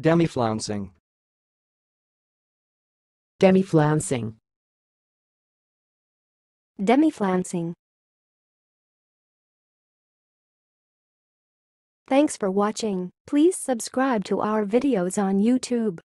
Demiflouncing. Demiflouncing. Demiflouncing. Thanks for watching. Please subscribe to our videos on YouTube.